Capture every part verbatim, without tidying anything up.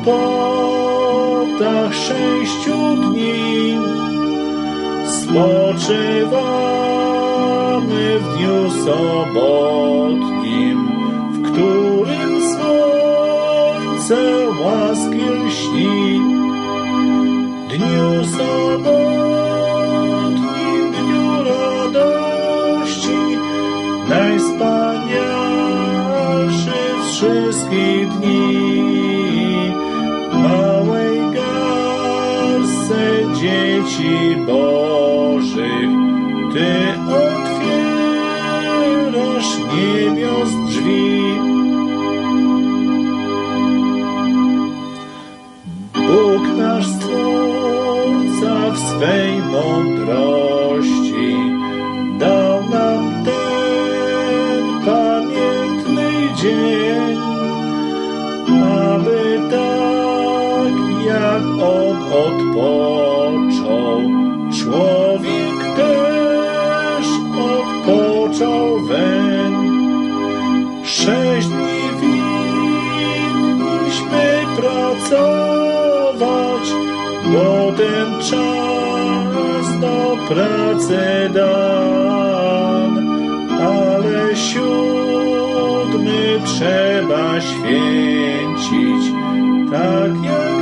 potach sześciu dni spoczywamy w dniu sobotnim, w którym słońce łaski lśni. Dniu sobotnim, dniu radości, najwspanialszy z wszystkich dni. Małej garstce dzieci Bożych Ty otwierasz niebios drzwi. Bóg nasz Stwórca w swej mądrości dał nam ten pamiętny dzień, aby tak jak On odpoczął, człowiek też odpoczął weń. Sześć dni winniśmy pracować, bo ten czas do pracy dan, ale siódmy trzeba święcić, tak jak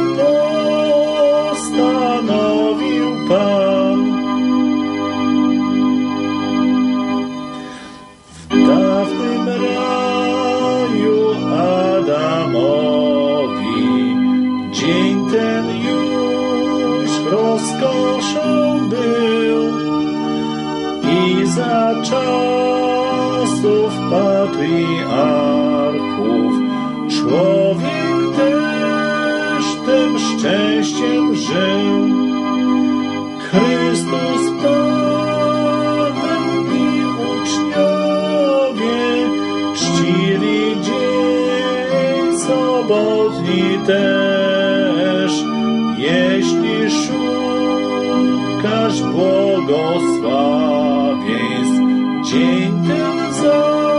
postanowił Pan. W dawnym raju Adamowi dzień ten już rozkoszą był i za czasów patriarchów człowiek też tym szczęściem żył. Chrystus Panem i uczniowie czcili dzień sobotni też. Jeśli szukasz błogosławieństw, dzień ten za